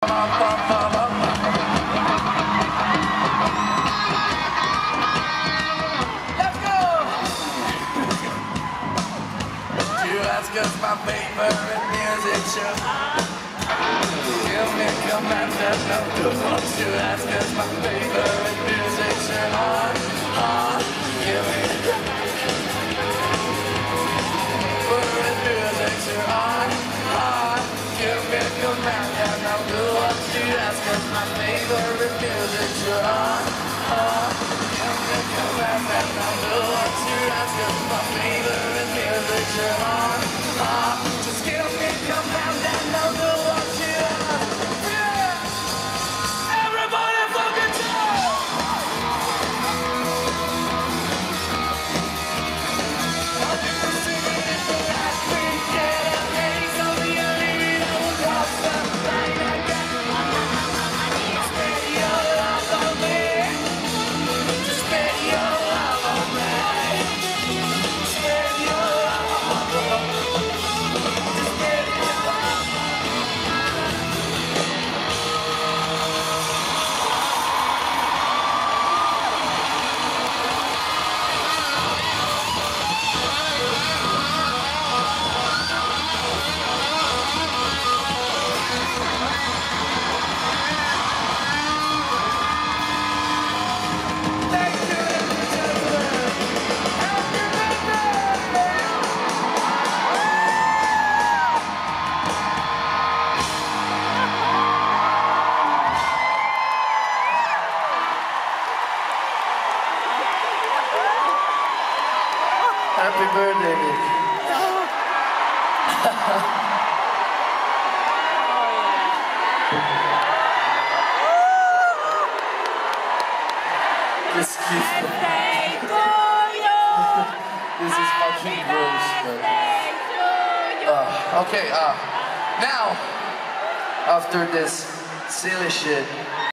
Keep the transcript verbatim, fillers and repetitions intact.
Alaska's my favorite music show. Give me a command that no wants to. Alaska's my favorite music show. Ah, ah, give me a favorite music show. Ah, ah, give me a command that no wants to. Alaska's my favorite music show. Ah, ah, give me a command that no wants to. Alaska's my favorite music show. Just give me a command and I'll do what you ask. Yeah! Everybody fucking talk! I'll do the singing in the last week. Get a face on the elite. I will cross the line again. I need to spend your love on me. Just spend your love on me. Spend your love on me. Happy birthday, Nick. This is This is fucking gross, but uh, okay, uh, now after this silly shit